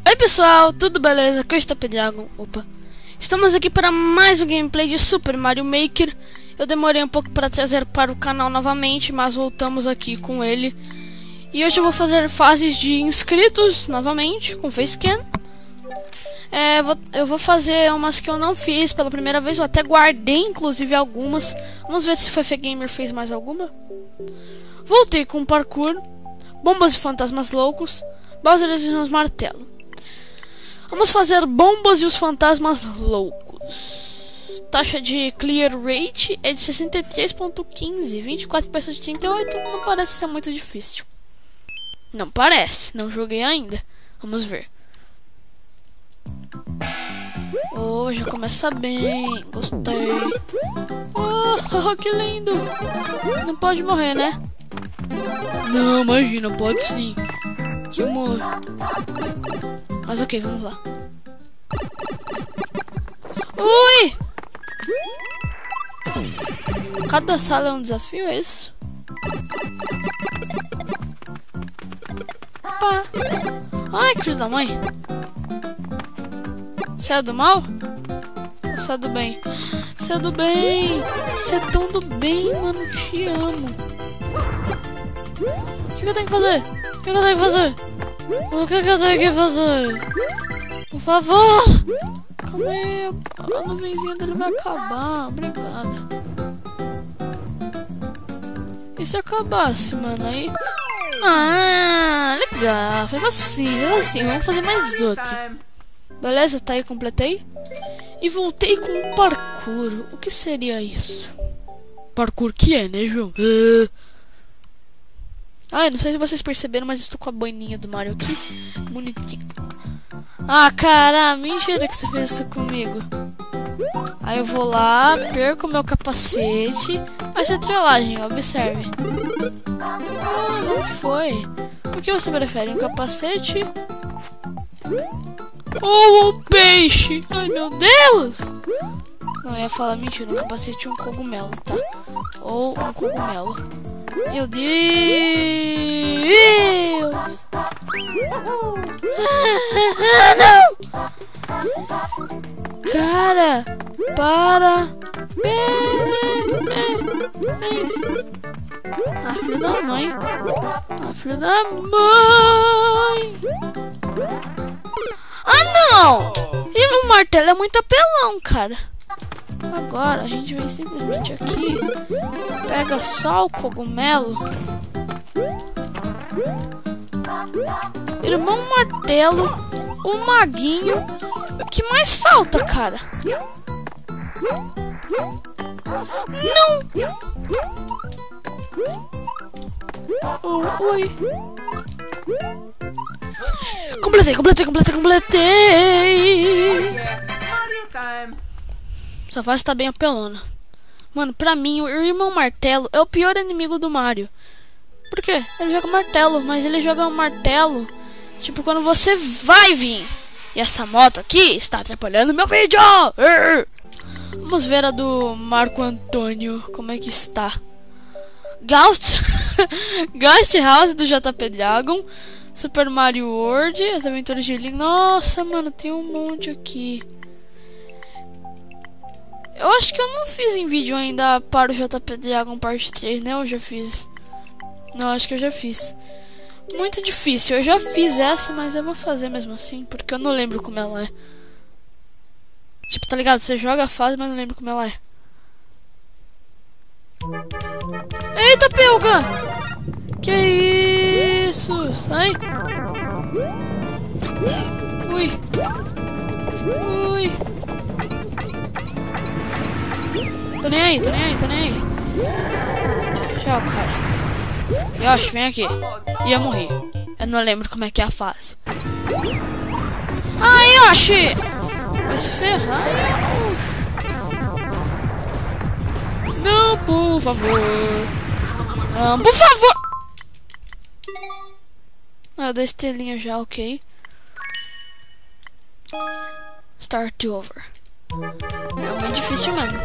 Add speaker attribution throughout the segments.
Speaker 1: Oi pessoal, tudo beleza? Aqui é o JP. Opa. Estamos aqui para mais um gameplay de Super Mario Maker. Eu demorei um pouco para trazer para o canal novamente, mas voltamos aqui com ele. E hoje eu vou fazer fases de inscritos novamente, com facecam. Eu vou fazer umas que eu não fiz pela primeira vez, eu até guardei inclusive algumas. Vamos ver se o Fefe Gamer fez mais alguma. Voltei com parkour, bombas e fantasmas loucos, Bowser e os martelos. Vamos fazer bombas e os fantasmas loucos. Taxa de clear rate é de 63.15, 24 pessoas de 38, não parece ser muito difícil. Não parece, não joguei ainda. Vamos ver. Oh, já começa bem, gostei. Oh, que lindo. Não pode morrer, né? Não, imagina, pode sim. Que mula. Mas ok, vamos lá. Ui! Cada sala é um desafio, é isso? Pá. Ai, que filho da mãe. Você é do mal? Ou você é do bem? Você é do bem. Você é tão do bem, mano. Te amo. O que eu tenho que fazer? O que eu tenho que fazer? O que eu tenho que fazer? Por favor! Calma aí, a nuvenzinha dele vai acabar. Obrigada. E se acabasse, mano? Aí. Ah, legal. Foi facinho, foi assim. Vamos fazer mais outra. Beleza, tá aí, completei. E voltei com um parkour. O que seria isso? Parkour que é, né, João? Ai, não sei se vocês perceberam, mas estou com a boininha do Mario aqui. Bonitinho. Ah, cara, mentira que você fez isso comigo. Aí eu vou lá, perco meu capacete. Vai ser trollagem, observe. Ah, não foi. O que você prefere, um capacete? Ou um peixe? Ai, meu Deus! Não, eu ia falar mentira, um capacete e um cogumelo, tá? Ou um cogumelo. Meu Deus! Ah, não! Cara, para! Ah, filho da mãe! Ah, filho da mãe! Ah, não! E o martelo é muito apelão, cara. Agora a gente vem simplesmente aqui, pega só o cogumelo. Irmão martelo, o maguinho. O que mais falta, cara? Não! Oh, oi. Completei! Essa fase tá bem apelona. Mano, pra mim, o irmão martelo é o pior inimigo do Mario. Por quê? Ele joga martelo, mas ele joga um martelo tipo quando você vai vir. E essa moto aqui está atrapalhando meu vídeo. Vamos ver a do Marco Antônio, como é que está. Ghost House do JP Dragon, Super Mario World, As Aventuras de Link. Nossa, mano, tem um monte aqui. Eu acho que eu não fiz em vídeo ainda para o JP Dragon Parte 3, né? Eu já fiz. Não, acho que eu já fiz. Muito difícil. Eu já fiz essa, mas eu vou fazer mesmo assim, porque eu não lembro como ela é. Tipo, tá ligado? Você joga a fase, mas não lembro como ela é. Eita, pelga! Que isso? Sai! Ui! Ui! Tô nem aí. Tchau, cara. Yoshi, vem aqui. E eu morri. Eu não lembro como é que é a fase. Ai, Yoshi! Vai se ferrar, Yoshi. Não, por favor. Não, por favor! Ah, da estrelinha já, ok. Start over. É muito difícil mesmo.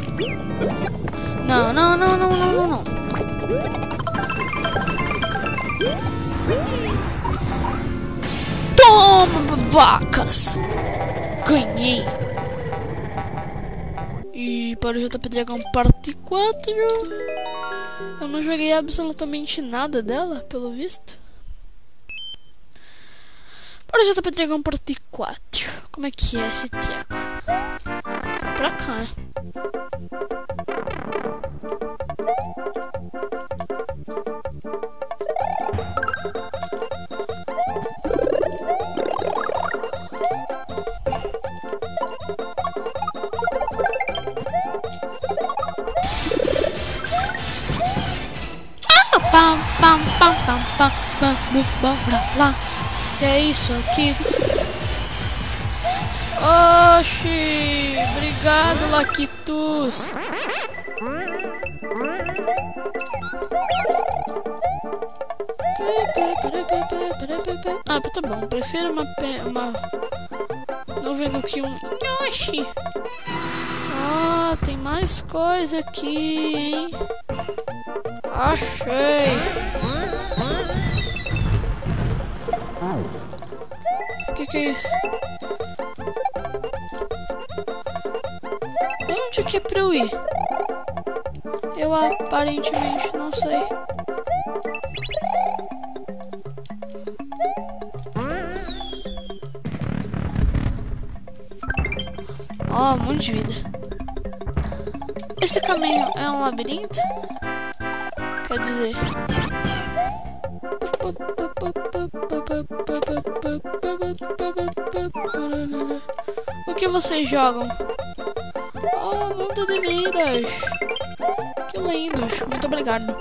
Speaker 1: Não. Toma, babacas! Ganhei! E para o JP Dragon Parte 4, eu não joguei absolutamente nada dela, pelo visto. Para o JP Dragon Parte 4, como é que é esse treco? Vai pra cá, né? Pam, pam, pam, pam, pam, vamos bora lá. Que é isso aqui? Oxi, obrigado, Laquitus. Ah, tá bom, prefiro uma nuvem do que um Yoshi. Ah, tem mais coisa aqui, hein? Achei! O que é isso? Onde que é pra eu ir? Eu aparentemente não sei. Ó, um monte de vida. Esse caminho é um labirinto? Quer dizer... O que vocês jogam? Oh, mundo de vidas! Que lindos! Muito obrigado!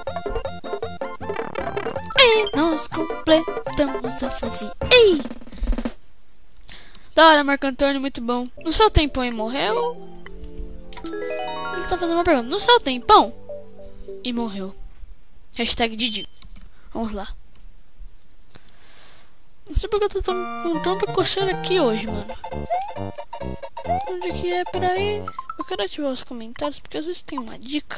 Speaker 1: E nós completamos a fase. Ei! Da hora, Marco Antônio, muito bom. No seu tempão e morreu? Ele tá fazendo uma pergunta. No seu tempão? E morreu. Hashtag Didi. Vamos lá. Não sei porque eu tô com tanta coceira aqui hoje, mano. Onde que é pra ir? Eu quero ativar os comentários porque às vezes tem uma dica.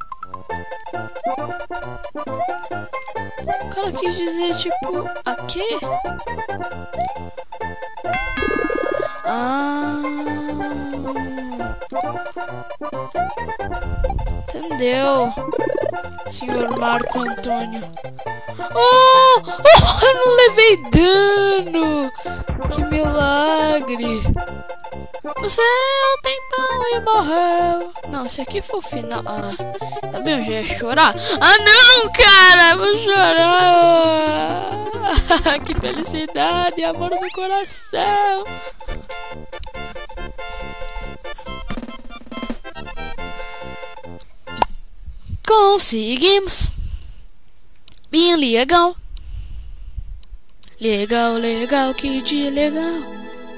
Speaker 1: O cara quis dizer tipo, aqui? Ah, entendeu, senhor Marco Antônio? Oh, eu não levei dano! Que milagre! No seu tempão e morreu. Não, se aqui for o final. Ah, tá bem, eu já ia chorar. Ah, não, cara, vou chorar. Que felicidade, amor no coração. Conseguimos. Bem legal. Legal, legal, que dia legal.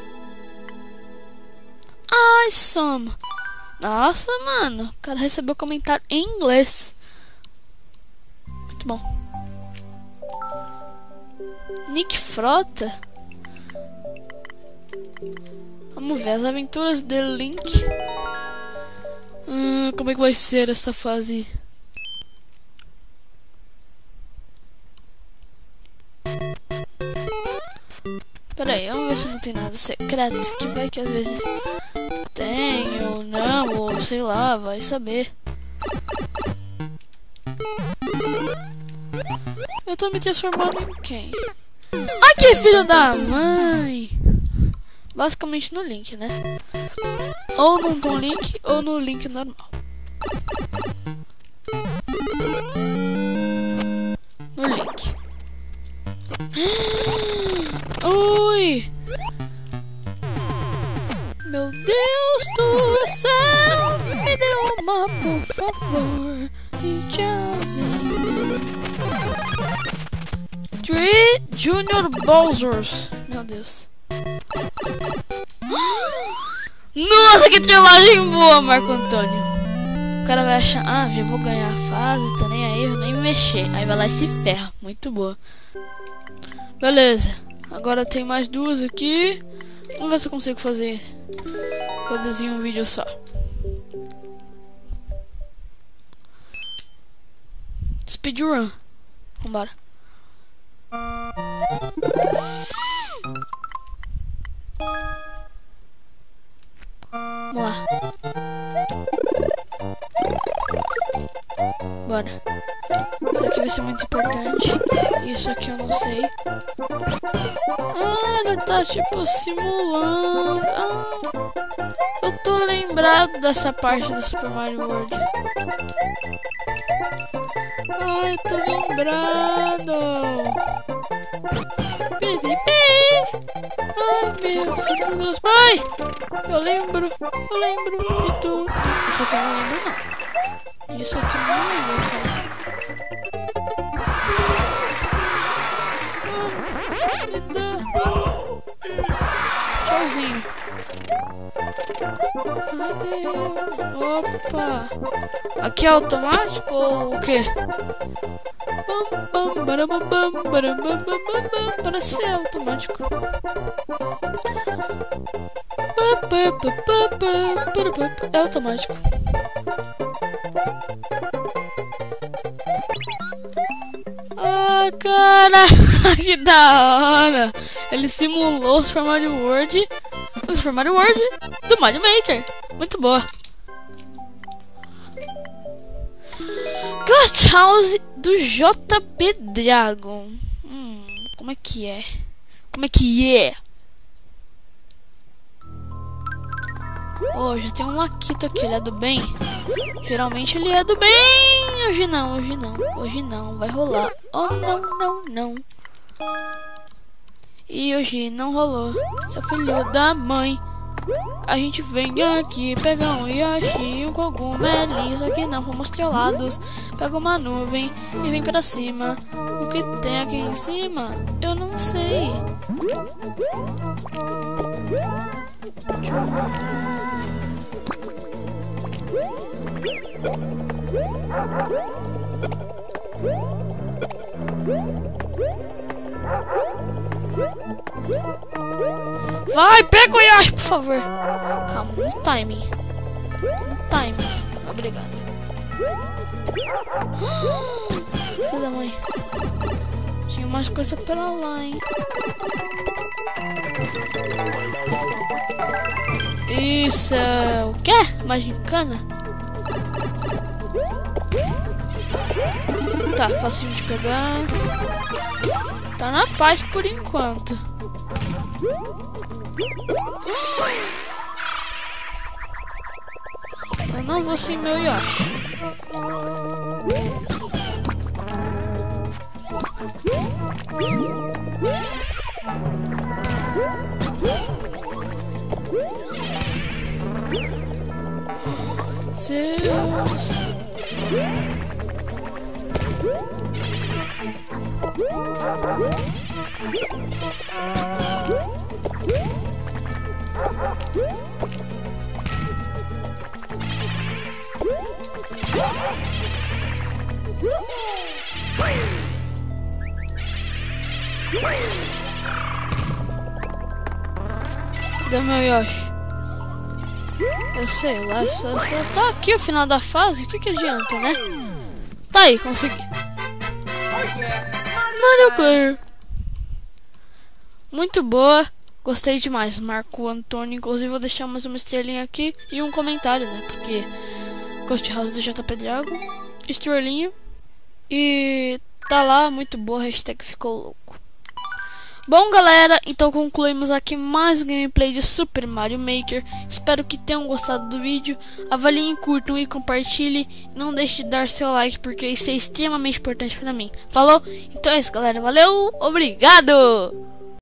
Speaker 1: Awesome. Nossa, mano, o cara recebeu comentário em inglês. Muito bom. Nick Frota. Vamos ver as aventuras de Link. Como é que vai ser essa fase? Pera aí, vamos ver se não tem nada secreto. Que vai que às vezes tem ou não, ou sei lá, vai saber. Eu tô me transformando em quem? Aqui, filho da mãe! Basicamente no Link, né? Ou no Tom Link, ou no Link normal. No Link. Ui! Meu Deus do céu! Me dê uma, por favor. E tchauzinho. 3 Junior Bowsers. Meu Deus. Nossa, que trollagem boa, Marco Antônio. O cara vai achar, ah, já vou ganhar a fase, tô nem aí, vou nem me mexer. Aí vai lá e se ferra. Muito boa. Beleza. Agora tem mais duas aqui. Vamos ver se eu consigo fazer. Produzir um vídeo só. Speedrun. Vambora. Vamos lá. Bora. Isso aqui vai ser muito importante. Isso aqui eu não sei. Ah, ele tá tipo simulando. Ah, eu tô lembrado dessa parte do Super Mario World. Ai, tô lembrado. Ai, meu Santo Deus. Ai, eu lembro de tudo. Isso aqui eu não lembro, não. Isso aqui eu não lembro, cara. Me dá. Tchauzinho. Opa. Aqui é automático ou o quê? Parece ser automático. É automático. Ah, cara, que da hora! Ele simulou o Super Mario World, o Super Mario World do Mario Maker. Muito boa. Ghost House do JP Dragon. Como é que é? Como é que é? Oh, já tem um Laquito aqui, ele é do bem? Geralmente ele é do bem. Hoje não, hoje não. Hoje não, vai rolar. Oh, não, não, não. E hoje não rolou. Seu filho da mãe. A gente vem aqui, pega um Yoshi e um cogumelinho. Só que não fomos trollados. Pega uma nuvem e vem pra cima. O que tem aqui em cima? Eu não sei. Vai, pega o Yoshi, por favor. Calma, no timing. No timing. Obrigado. Filho da mãe. Tinha mais coisa pra lá, hein. Isso é o quê? Mais gincana? Tá, facinho de pegar. Tá na paz por enquanto. Eu não vou sem meu Yoshi. Deus. Cadê meu Yoshi? Eu sei lá, só tá aqui o final da fase, o que adianta, né? Tá aí, consegui. Mario Player. Muito boa, gostei demais. Marco Antônio, inclusive vou deixar mais uma estrelinha aqui e um comentário, né? Porque Ghost House do JP Dragon, estrelinha. E tá lá, muito boa, hashtag ficou louco. Bom, galera, então concluímos aqui mais um gameplay de Super Mario Maker. Espero que tenham gostado do vídeo. Avaliem, curtam e compartilhem. Não deixe de dar seu like, porque isso é extremamente importante pra mim. Falou? Então é isso, galera. Valeu, obrigado!